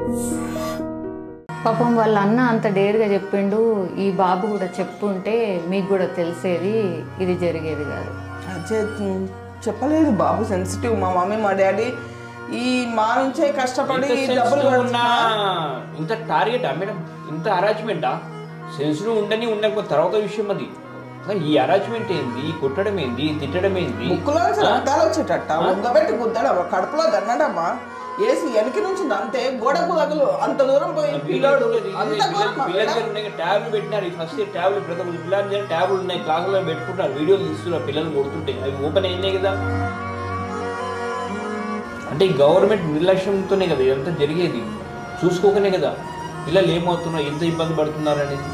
పాపం వాళ్ళ అన్న అంత డేర్గా చెప్పిండు, ఈ బాబు కూడా చెప్పుంటే మీకు కూడా తెలిసేది, ఇది జరిగేది కాదు. చెప్పలేదు బాబు సెన్సిటివ్. మా మమ్మీ మా డాడీ ఈ మా నుంచే కష్టపడి డబ్బులు ఇంత టార్గెట్ మేడం, ఇంత అరాచ్మెంటా? సెన్సిటివ్ ఉండని ఉండకపోతే తర్వాత విషయం అది. ఈ అరాచ్మెంట్ ఏంది, ఈ కొట్టడం ఏంది, తిట్టడం ఏంది? ముక్కులో రక్తాలు వచ్చేటట్ట ఉంగబెట్టి గుద్దడమ్మా, కడుపులో దన్నడమ్మా, వేసి వెనక నుంచి అంతే గోడకు తగులు అంత దూరం పోయి పిల్లాడు ట్యాబ్లు పెట్టినారు. ఫస్ట్ ట్యాబ్లు ప్రతి ఒక్క పిల్లలు ట్యాబ్లు ఉన్నాయి, క్లాసులో పెట్టుకుంటారు, వీడియోలు తీస్తున్నారు, పిల్లలు కొడుతుంటే అవి ఓపెన్ అయినాయి కదా. అంటే ఈ గవర్నమెంట్ నిర్లక్ష్యంతోనే కదా ఇదంతా జరిగేది, చూసుకోకనే కదా పిల్లలు ఏమవుతున్నారు, ఎంత ఇబ్బంది పడుతున్నారు అనేది.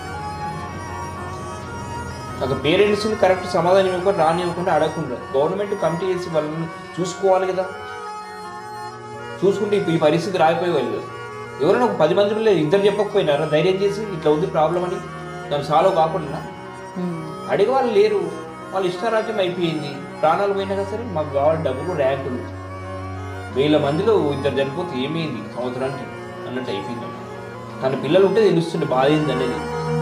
అక్కడ పేరెంట్స్ని కరెక్ట్ సమాధానం ఇవ్వకుండా రానివ్వకుండా అడగకుండా గవర్నమెంట్ కమిటీ చేసి వాళ్ళని చూసుకోవాలి కదా. చూసుకుంటే ఈ పరిస్థితి రాకపోయేవాళ్ళు కదా. ఎవరైనా ఒక 10 మంది పిల్లలు ఇద్దరు చెప్పకపోయినారా ధైర్యం చేసి ఇట్లా ఉంది ప్రాబ్లం అని, దాన్ని సాల్వ్ కాకుండా అడిగే వాళ్ళు లేరు. వాళ్ళు ఇష్టారాజ్యం అయిపోయింది, ప్రాణాలు పోయినా కదా సరే మాకు కావాలి డబ్బులు ర్యాంకులు. 1000 మందిలో ఇద్దరు చనిపోతే ఏమైంది సంవత్సరానికి అన్నట్టు అయిపోయింది. తన పిల్లలు ఉంటే తెలుస్తుంటే బాధ ఏంది అనేది.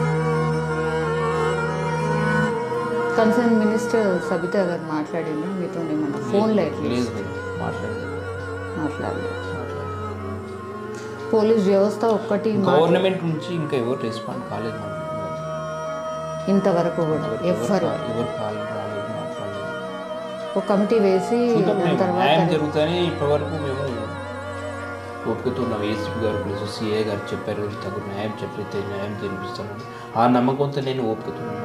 కన్సర్న్ మినిస్టర్ సబితా గారు మాట్లాడింది మీతో ఏమన్నా ఫోన్లో? మాట్లాడలేదు. పోలీస్ వ్యవస్థ ఒక్కటి, గవర్నమెంట్ నుంచి ఇంకా ఎవరు రెస్పాండ్ కాలేదు ఇంతవరకు కూడా ఎవరు రాలేదు, మాట్లాడలేదు. ఒక కమిటీ వేసి న్యాయం జరుగుతాయని ఇప్పటివరకు మేము ఒప్పుకుతున్నాం. ఏసీపీ గారు ప్లస్ సిఐ గారు చెప్పారు, తగు న్యాయం చెప్పితే న్యాయం జరిపిస్తాను, ఆ నమ్మకంతో నేను ఒప్పుకుతున్నాను.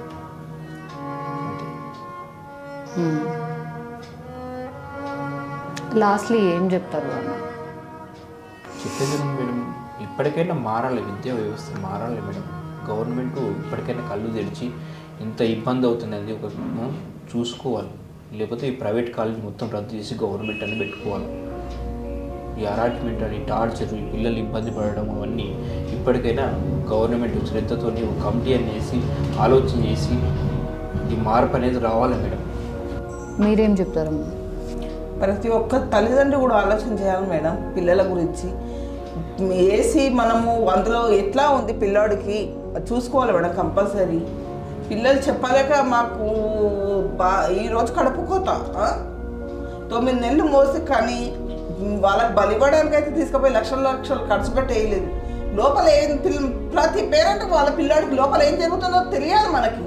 లాస్ట్లీ ఏం చెప్తారు అన్న? చెప్పేది మేడం, ఇప్పటికైనా మారాలి, విద్యా వ్యవస్థ మారాలి మేడం. గవర్నమెంట్ ఇప్పటికైనా కళ్ళు తెరిచి ఇంత ఇబ్బంది అవుతున్నది ఒక చూసుకోవాలి. లేకపోతే ఈ ప్రైవేట్ కాలేజ్ మొత్తం రద్దు చేసి గవర్నమెంట్ అని పెట్టుకోవాలి. ఈ అరాట్మెంట్ అని టార్చర్, ఈ పిల్లలు ఇబ్బంది పడడం అవన్నీ ఇప్పటికైనా గవర్నమెంట్ శ్రద్ధతో ఒక కమిటీ అని వేసి ఆలోచన చేసి ఈ మార్పు అనేది రావాలి మేడం. మీరేం చెప్తారమ్మా? ప్రతి ఒక్క తల్లిదండ్రులు కూడా ఆలోచన చేయాలి మేడం పిల్లల గురించి. వేసి మనము అందులో ఎట్లా ఉంది పిల్లాడికి చూసుకోవాలి మేడం కంపల్సరీ. పిల్లలు చెప్పలేక మాకు ఈరోజు కడుపుకోత 9 నెలలు మోసి కానీ వాళ్ళకి బలిపడడానికి అయితే తీసుకుపోయి లక్షలు ఖర్చు పెట్టేయలేదు. లోపల ఏం ప్రతి పేరెంట్ వాళ్ళ పిల్లాడికి లోపల ఏం జరుగుతుందో తెలియాలి మనకి.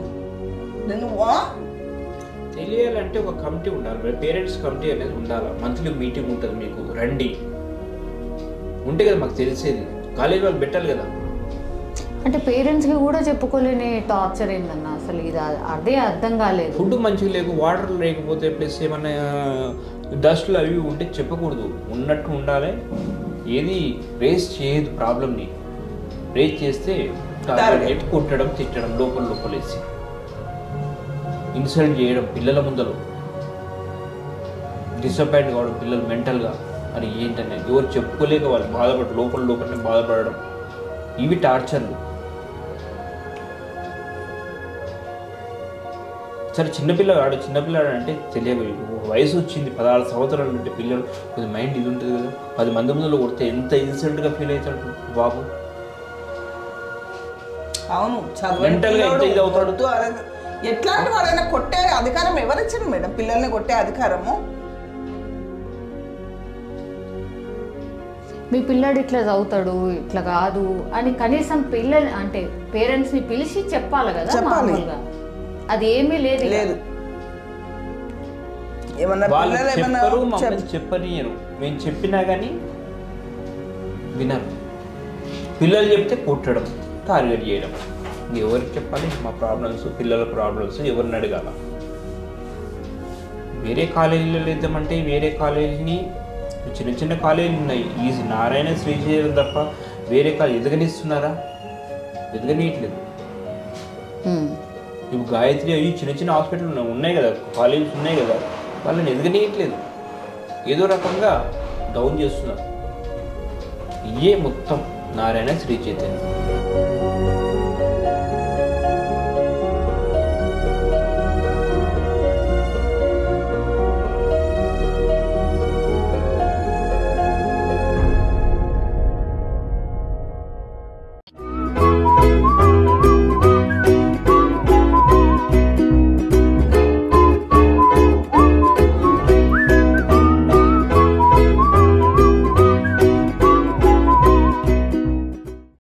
తెలియాలంటే ఒక కమిటీ ఉండాలి, పేరెంట్స్ కమిటీ అనేది ఉండాలి. మంత్లీ మీటింగ్ ఉంటుంది, మీకు రండి ఉంటే కదా మాకు తెలిసేది. కాలేజ్ వాళ్ళు పెట్టాలి కదా. అంటే పేరెంట్స్కి కూడా చెప్పుకోలేని టార్చర్ ఏందన్న అసలు? ఇది అదే అర్థం కాలేదు. ఫుడ్ మంచిగా లేకు, వాటర్ లేకపోతే ప్లస్ ఏమన్నా డస్ట్లు అవి ఉంటే చెప్పకూడదు, ఉన్నట్టు ఉండాలి. ఏది రేస్ చేయదు, ప్రాబ్లమ్ని రేస్ చేస్తే కొట్టడం, తిట్టడం, లోపలేసి ఇన్సల్ట్ చేయడం, పిల్లల ముందర డిసప్పాయింట్ కావడం, పిల్లలు మెంటల్గా అని ఏంటనే ఎవరు చెప్పుకోలేక వాళ్ళు లోపలనే బాధపడడం, ఇవి టార్చర్లు. సరే చిన్నపిల్లాడు అంటే తెలియదు, వయసు వచ్చింది 16 సంవత్సరాలు అంటే పిల్లలు కొద్ది మైండ్ ఇది ఉంటుంది కదా. 10 మంది ముందులో కొడితే ఎంత ఇన్సల్ట్గా ఫీల్ అవుతాడు బాబు. అవును, మెంటల్గా ఎంత ఇది అవుతాడు. ఎట్లాంటి వాడైనా కొట్టే అధికారం ఎవరిచ్చింది మేడం? పిల్లల్ని కొట్టే అధికారము? మీ పిల్లాడు ఇట్లా చదువుతాడు, ఇట్లా కాదు అని కనీసం పిల్లలు అంటే పేరెంట్స్ ని పిలిచి చెప్పాలి కదా మామూలుగా. అది ఏమీ లేదు. చెప్పనియరు, మేము చెప్పినా కానీ వినరు. పిల్లలు చెప్తే కొట్టడం, టార్గెట్ చేయడం. ఎవరికి చెప్పాలి మా ప్రాబ్లమ్స్, పిల్లల ప్రాబ్లమ్స్ ఎవరిని అడగాల? వేరే కాలేజీలో లేదామంటే వేరే కాలేజీని చిన్న కాలేజీలు ఉన్నాయి, ఈజీ నారాయణ శ్రీశైలం తప్ప వేరే కాలేజ్ ఎదగనిస్తున్నారా? ఎదగనీయట్లేదు. ఇప్పుడు గాయత్రి అవి చిన్న హాస్పిటల్ ఉన్నాయి కదా, కాలేజెస్ ఉన్నాయి కదా, వాళ్ళని ఎదగనీయట్లేదు. ఏదో రకంగా డౌన్ చేస్తున్నారు. ఇయే మొత్తం నారాయణ శ్రీ చైతన్య.